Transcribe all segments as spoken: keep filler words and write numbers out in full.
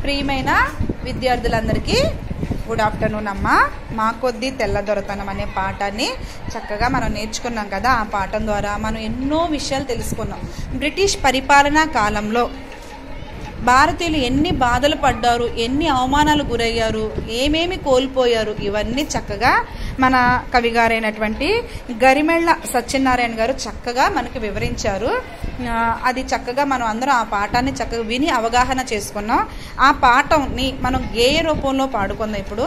ప్రియమైన విద్యార్థులందరికీ good afternoon అమ్మ. మా కొద్ది తెల్లదొరతనం అనే పాఠాన్ని చక్కగా మనం నేర్చుకున్నాం కదా. ఆ పాఠం ద్వారా మనం ఎన్నో విషయాలు తెలుసుకున్నాం. బ్రిటిష్ పరిపాలనా కాలంలో భారతీయులు ఎన్ని బాధలు పడ్డారు, ఎన్ని అవమానాలు గురయ్యారు, ఏమేమి కోల్పోయారు, ఇవన్నీ చక్కగా మన కవిగారైనటువంటి గరిమెళ్ళ సత్యనారాయణ గారు చక్కగా మనకి వివరించారు. అది చక్కగా మనం అందరం ఆ పాఠాన్ని చక్కగా విని అవగాహన చేసుకున్నాం. ఆ పాఠంని మనం గేయ రూపంలో పాడుకుందాం. ఇప్పుడు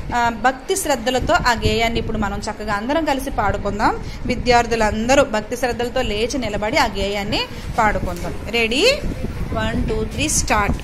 భక్తి శ్రద్ధలతో ఆ గేయాన్ని ఇప్పుడు మనం చక్కగా అందరం కలిసి పాడుకుందాం. విద్యార్థులందరూ భక్తి శ్రద్ధలతో లేచి నిలబడి ఆ గేయాన్ని పాడుకుందాం. Ready? One two three start.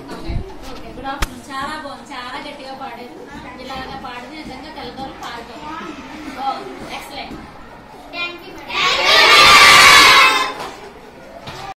చాలా బాగుంది, చాలా గట్టిగా పాడారు. ఇలాగా పాడితే నిజంగా తెల్లదొరలు పాడతారు.